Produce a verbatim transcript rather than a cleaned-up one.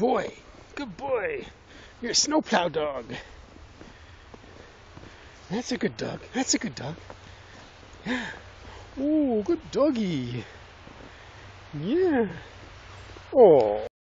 boy. Good boy. You're a snowplow dog. That's a good dog. That's a good dog. Yeah. Oh, good doggy. Yeah. Oh.